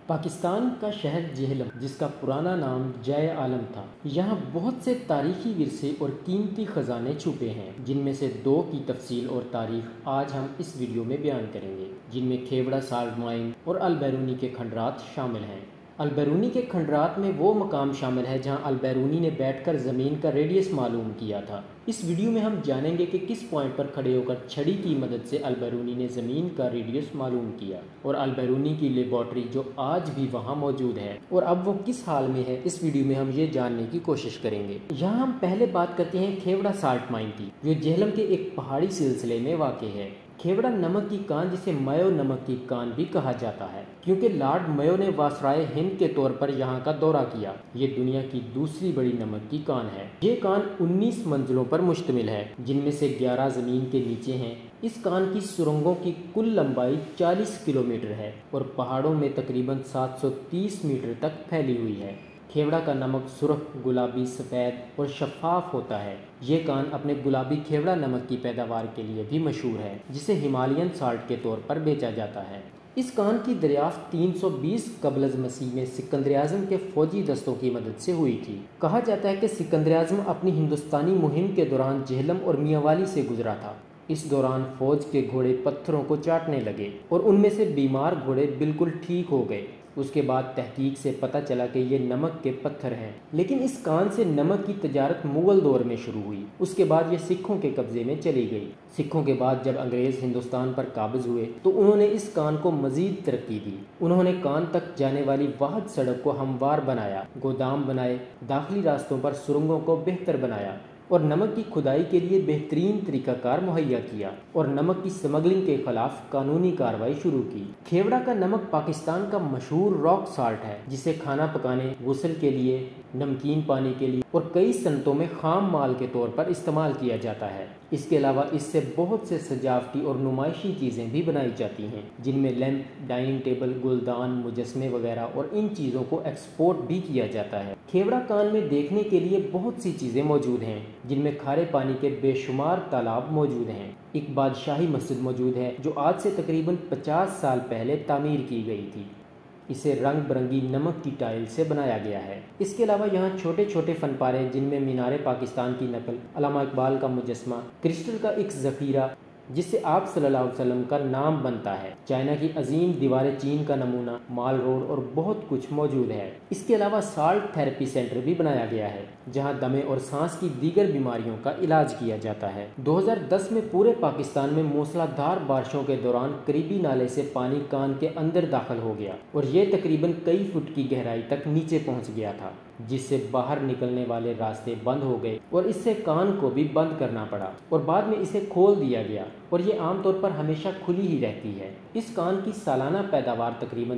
پاکستان کا شہر جہلم، جس کا پرانا نام جائے عالم تھا، یہاں بہت سے تاریخی ورثے اور قیمتی خزانے چھپے ہیں، جن میں سے 2 کی تفصیل اور تاریخ آج ہم اس ویڈیو میں بیان کریں گے، جن میں کھیوڑہ سالٹ مائن اور البیرونی کے کھنڈرات شامل ہیں۔ البیرونی کے کھنڈرات میں وہ مقام شامل ہے جہاں البیرونی نے بیٹھ کر زمین کا ریڈیس معلوم کیا تھا۔ اس ویڈیو میں ہم جانیں گے کہ کس پوائنٹ پر کھڑے ہو کر چھڑی کی مدد سے البیرونی نے زمین کا ریڈیس معلوم کیا، اور البیرونی کی لیبارٹری جو آج بھی وہاں موجود ہے اور اب وہ کس حال میں ہے، اس ویڈیو میں ہم یہ جاننے کی کوشش کریں گے۔ یہاں ہم پہلے بات کرتے ہیں کھیوڑہ سالٹ مائن کی، جو جہلم کے ایک پہاڑی سلسلے میں واقع ہے۔ کھیوڑہ نمک کی کان، جسے میو نمک کی کان بھی کہا جاتا ہے، کیونکہ لارڈ میو نے واسرائے ہند کے طور پر یہاں کا دورہ کیا۔ یہ دنیا کی دوسری بڑی نمک کی کان ہے۔ یہ کان 19 منزلوں پر مشتمل ہے، جن میں سے 11 زمین کے نیچے ہیں۔ اس کان کی سرنگوں کی کل لمبائی 40 کلومیٹر ہے اور پہاڑوں میں تقریباً 730 میٹر تک پھیلی ہوئی ہے۔ کھیوڑہ کا نمک سرخ، گلابی، سفید اور شفاف ہوتا ہے۔ یہ کان اپنے گلابی کھیوڑہ نمک کی پیداوار کے لیے بھی مشہور ہے، جسے ہمالین سالٹ کے طور پر بیچا جاتا ہے۔ اس کان کی دریافت 320 قبل از مسیح میں سکندر اعظم کے فوجی دستوں کی مدد سے ہوئی تھی۔ کہا جاتا ہے کہ سکندر اعظم اپنی ہندوستانی مہم کے دوران جہلم اور میاں والی سے گزرا تھا۔ اس دوران فوج کے گھوڑے پتھروں کو چاٹنے لگے اور ان میں سے بیمار گھوڑے بالکل ٹھیک ہو گئے۔ اس کے بعد تحقیق سے پتہ چلا کہ یہ نمک کے پتھر ہیں، لیکن اس کان سے نمک کی تجارت مغل دور میں شروع ہوئی۔ اس کے بعد یہ سکھوں کے قبضے میں چلی گئی۔ سکھوں کے بعد جب انگریز ہندوستان پر قابض ہوئے تو انہوں نے اس کان کو مزید ترقی دی۔ انہوں نے کان تک جانے والی واحد سڑک کو ہموار بنایا، گودام بنائے، داخلی راستوں پر سرنگوں کو بہتر بنایا اور نمک کی کھدائی کے لیے بہترین طریقہ کار مہیا کیا، اور نمک کی سمگلنگ کے خلاف قانونی کارروائی شروع کی۔ کھیوڑہ کا نمک پاکستان کا مشہور راک سالٹ ہے، جسے کھانا پکانے، غسل کے لیے، نمکین پانی کے لیے اور کئی صنعتوں میں خام مال کے طور پر استعمال کیا جاتا ہے۔ اس کے علاوہ اس سے بہت سے سجاوٹی اور نمائشی چیزیں بھی بنائی جاتی ہیں، جن میں لیمپ، ڈائننگ ٹیبل، گلدان، مجسمے وغیرہ، اور ان چیزوں کو ایکسپورٹ بھی کیا جاتا ہے۔ کھیوڑہ کان میں دیکھنے کے لیے بہت سی چیزیں موجود ہیں، جن میں کھارے پانی کے بے شمار تالاب موجود ہیں۔ ایک بادشاہی مسجد موجود ہے جو آج سے تقریباً 50 سال پہلے تعمیر کی گئی تھی۔ اسے رنگ برنگی نمک کی ٹائل سے بنایا گیا ہے۔ اس کے علاوہ یہاں چھوٹے چھوٹے فن پارے، جن میں مینار پاکستان کی نقل، علامہ اقبال کا مجسمہ، کرسٹل کا ایک ذخیرہ جس سے آپ صلی اللہ علیہ وسلم کا نام بنتا ہے، چائنا کی عظیم دیوار چین کا نمونہ، مال روڈ اور بہت کچھ موجود ہے۔ اس کے علاوہ سالٹ تھراپی سینٹر بھی بنایا گیا ہے، جہاں دمے اور سانس کی دیگر بیماریوں کا علاج کیا جاتا ہے۔ 2010 میں پورے پاکستان میں موسلا دھار بارشوں کے دوران قریبی نالے سے پانی کان کے اندر داخل ہو گیا اور یہ تقریباً کئی فٹ کی گہرائی تک نیچے پہنچ گیا تھا، جس سے باہر نکلنے والے راستے بند ہو گئے اور اس سے کان کو بھی بند کرنا پڑا، اور بعد میں اسے کھول دیا گیا، اور یہ عام طور پر ہمیشہ کھلی ہی رہتی ہے۔ اس کان کی سالانہ پیداوار تقریباً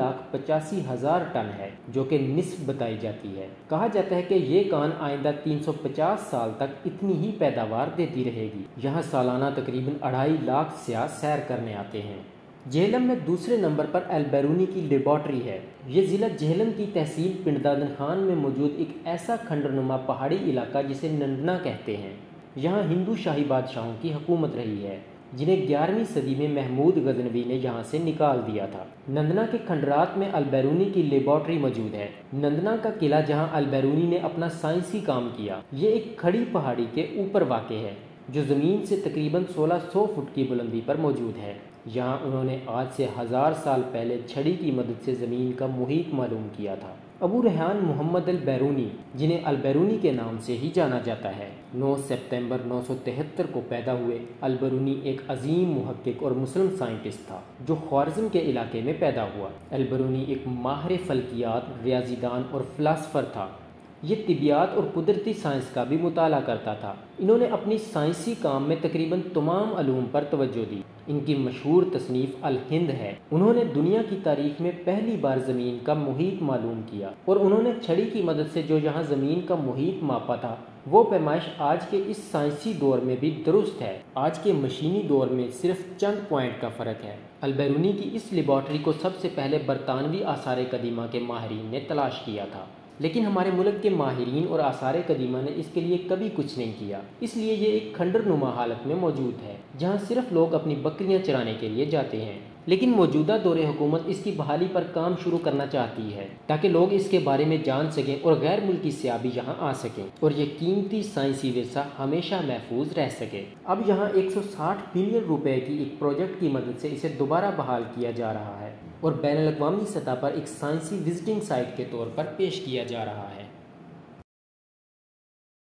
3,85,000 ٹن ہے، جو کہ نصف بتائی جاتی ہے۔ کہا جاتا ہے کہ یہ کان آئندہ 350 سال تک اتنی ہی پیداوار دیتی رہے گی۔ یہاں سالانہ تقریباً 2.5 لاکھ سیاح سیر کرنے آتے ہیں۔ جہلم میں دوسرے نمبر پر البیرونی کی لیبارٹری ہے۔ یہ ضلع جہلم کی تحصیل پنڈدادن خان میں موجود ایک ایسا کھنڈرنما پہاڑی علاقہ جسے نندنا کہتے ہیں۔ یہاں ہندو شاہی بادشاہوں کی حکومت رہی ہے، جنہیں 11ویں صدی میں محمود غزنوی نے یہاں سے نکال دیا تھا۔ نندنا کے کھنڈرات میں البیرونی کی لیبارٹری موجود ہے۔ نندنا کا قلعہ، جہاں البیرونی نے اپنا سائنسی کام کیا، یہ ایک کھڑی پہاڑی کے اوپر واقع ہے، جو زمین سے تقریباً 1600 فٹ کی بلندی پر موجود ہے۔ یہاں انہوں نے آج سے 1000 سال پہلے چھڑی کی مدد سے زمین کا محیط معلوم کیا تھا۔ ابو ریحان محمد البیرونی، جنہیں البیرونی کے نام سے ہی جانا جاتا ہے، 9 ستمبر 973 کو پیدا ہوئے۔ البیرونی ایک عظیم محقق اور مسلم سائنٹسٹ تھا جو خوارزم کے علاقے میں پیدا ہوا۔ البیرونی ایک ماہر فلکیات، ریاضی دان اور فلاسفر تھا۔ یہ طبیعیات اور قدرتی سائنس کا بھی مطالعہ کرتا تھا۔ انہوں نے اپنی سائنسی کام میں تقریباً تمام علوم پر توجہ دی۔ ان کی مشہور تصنیف الہند ہے۔ انہوں نے دنیا کی تاریخ میں پہلی بار زمین کا محیط معلوم کیا، اور انہوں نے چھڑی کی مدد سے جو یہاں زمین کا محیط ماپا تھا، وہ پیمائش آج کے اس سائنسی دور میں بھی درست ہے۔ آج کے مشینی دور میں صرف چند پوائنٹ کا فرق ہے۔ البیرونی کی اس لیبارٹری کو سب سے پہلے برطانوی آثار قدیمہ کے ماہرین نے تلاش کیا تھا، لیکن ہمارے ملک کے ماہرین اور آثار قدیمہ نے اس کے لیے کبھی کچھ نہیں کیا۔ اس لیے یہ ایک کھنڈر نما حالت میں موجود ہے، جہاں صرف لوگ اپنی بکریاں چرانے کے لیے جاتے ہیں۔ لیکن موجودہ دور حکومت اس کی بحالی پر کام شروع کرنا چاہتی ہے تاکہ لوگ اس کے بارے میں جان سکیں اور غیر ملکی سیاح بھی یہاں آ سکیں اور یہ قیمتی سائنسی ورثہ ہمیشہ محفوظ رہ سکے۔ اب یہاں 160 بلین روپے کی ایک پروجیکٹ کی مدد سے اسے دوبارہ بحال کیا جا رہا ہے اور بین الاقوامی سطح پر ایک سائنسی وزٹنگ سائٹ کے طور پر پیش کیا جا رہا ہے۔